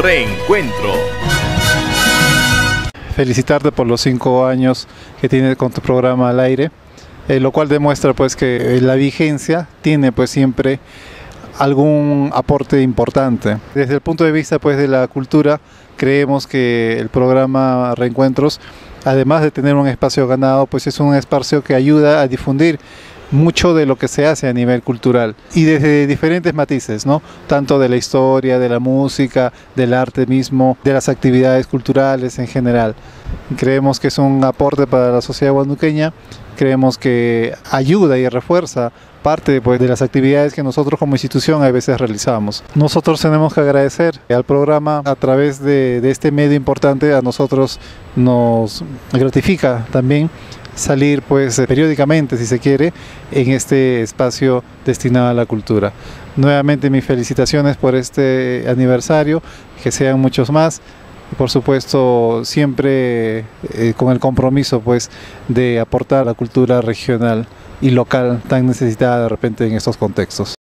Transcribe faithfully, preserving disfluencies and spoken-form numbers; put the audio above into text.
Reencuentro. Felicitarte por los cinco años que tienes con tu programa al aire, eh, lo cual demuestra pues que la vigencia tiene pues siempre algún aporte importante. Desde el punto de vista pues de la cultura, creemos que el programa Reencuentros, además de tener un espacio ganado, pues es un espacio que ayuda a difundir mucho de lo que se hace a nivel cultural y desde diferentes matices, ¿no? Tanto de la historia, de la música, del arte mismo, de las actividades culturales en general. Creemos que es un aporte para la sociedad guanduqueña, creemos que ayuda y refuerza parte pues, de las actividades que nosotros como institución a veces realizamos. Nosotros tenemos que agradecer al programa a través de, de este medio importante. A nosotros nos gratifica también salir pues periódicamente, si se quiere, en este espacio destinado a la cultura. Nuevamente mis felicitaciones por este aniversario, que sean muchos más. Y por supuesto siempre eh, con el compromiso pues de aportar la cultura regional y local tan necesitada de repente en estos contextos.